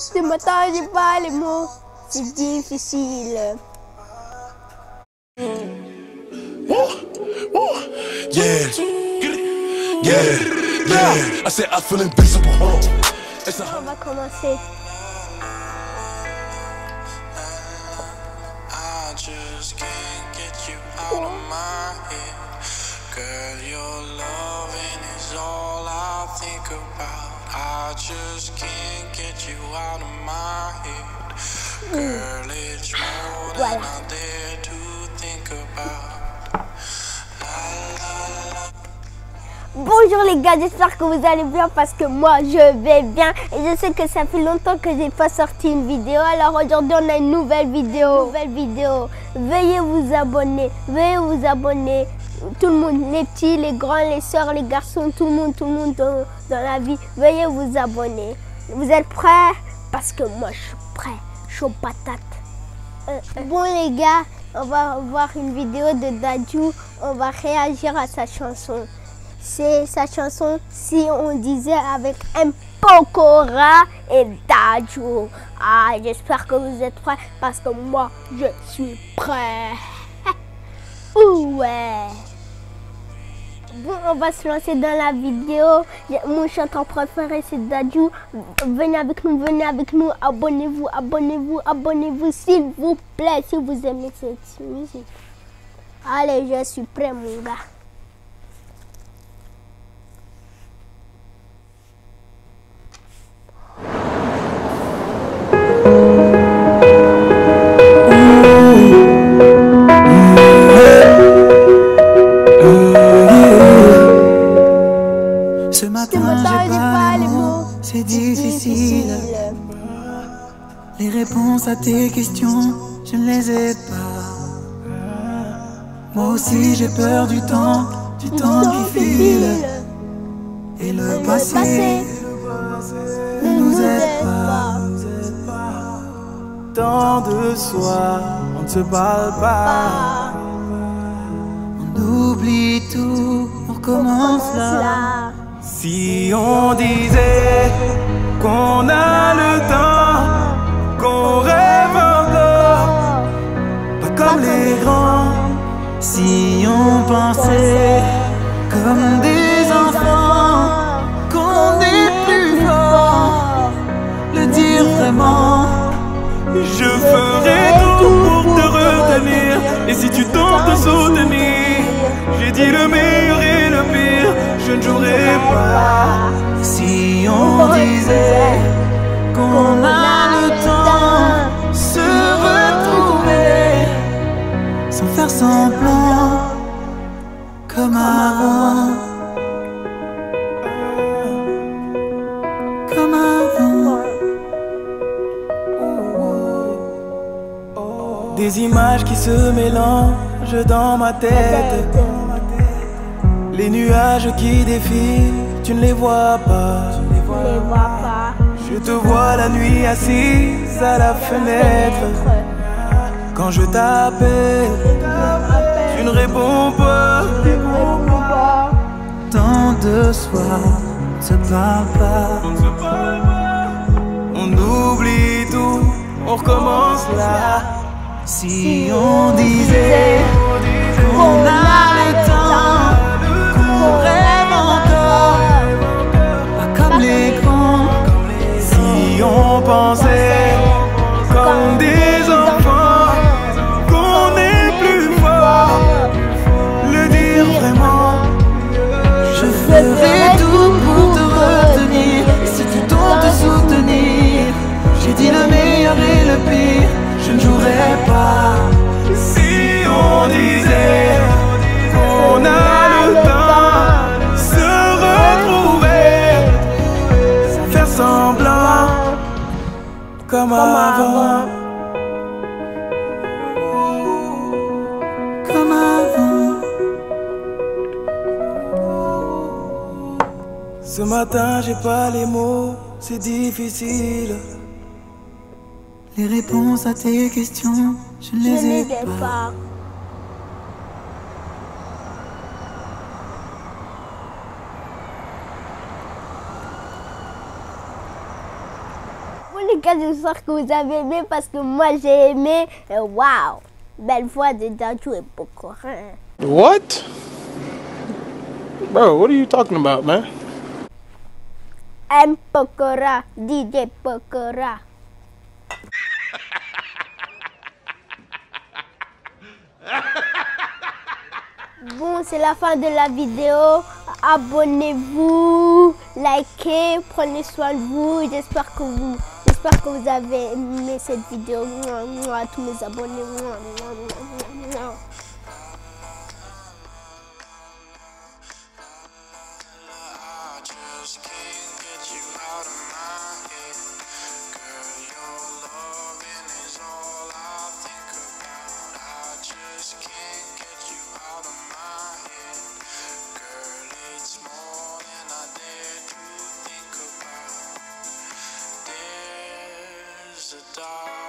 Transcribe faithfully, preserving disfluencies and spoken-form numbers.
Ce matin, j'ai pas les mots, c'est difficile. Yeah, yeah, yeah. I said I feel invincible. On va commencer. I just can't get you out of my head. Girl, your loving is all I think about. I just can't get you out of my head. Girl, it's more than I dare to think about. Bonjour les gars, j'espère que vous allez bien parce que moi je vais bien et je sais que ça fait longtemps que j'ai pas sorti une vidéo. Alors aujourd'hui on a une nouvelle vidéo, nouvelle vidéo. Veuillez vous abonner, veuillez vous abonner. Tout le monde, les petits, les grands, les soeurs, les garçons, tout le monde, tout le monde dans, dans la vie. Veuillez vous abonner. Vous êtes prêts? Parce que moi je suis prêt, chaud patate. Euh, bon les gars, on va voir une vidéo de Dadju. On va réagir à sa chanson. C'est sa chanson Si on disait avec M. Pokora et Dadju. Ah, j'espère que vous êtes prêts parce que moi, je suis prêt. Ouais. Bon, on va se lancer dans la vidéo. Mon chanteur préféré, c'est Dadju. Venez avec nous, venez avec nous. Abonnez-vous, abonnez-vous, abonnez-vous, s'il vous plaît, si vous aimez cette musique. Allez, je suis prêt, mon gars. Ce matin, j'ai pas les mots, c'est difficile. Les réponses à tes questions, je ne les ai pas. Moi aussi, j'ai peur du temps, du temps qui file. Et le passé ne nous aide pas. Tant de soi, on ne se parle pas. On oublie tout, on recommence là. Si on disait qu'on a le temps, qu'on rêve encore, pas comme les grands. Si on pensait comme des enfants, qu'on est plus fort, le dire vraiment. Je ferai tout pour te retenir. Et si tu tentes de soutenir, j'ai dit le meilleur et le pire, je ne jouerai pas. Si on disait qu'on a le temps, se retrouver sans faire semblant, comme avant, comme avant. Des images qui se mélangent dans ma tête. Les nuages qui défilent, tu ne les vois pas. Je te vois la nuit assise à la fenêtre. Quand je t'appelle, tu ne réponds pas. Tant de soirs, on ne se parle pas. On oublie tout, on recommence là. Si on disait qu'on a le temps, qu'on rêve encore, pas comme les grands. Si on pensait comme des enfants, qu'on est plus fort, le dire vraiment. Je ferai tout pour te retenir. Si tu tentes de soutenir, j'ai dit le meilleur et le pire, je ne jouerai pas. Si on disait qu'on a le temps, se retrouver sans faire semblant, comme avant, comme avant. Ce matin j'ai pas les mots, c'est difficile. Les réponses à tes questions, je ne les ai pas. Bon les gars, j'espère que vous avez aimé parce que moi j'ai aimé. Waouh, belle voix de Dadju et Pokora. What? Bro, what are you talking about, man? M Pokora, D J Pokora. Bon, c'est la fin de la vidéo. Abonnez-vous, likez, prenez soin de vous. J'espère que vous, j'espère que vous avez aimé cette vidéo. Mouah, mouah, tous mes abonnés. Mouah, mouah, mouah, mouah. I just can't get you out of my head. Girl, your loving is all I think about. I just can't get you out of my head. Girl, it's more than I dare to think about. There's a dark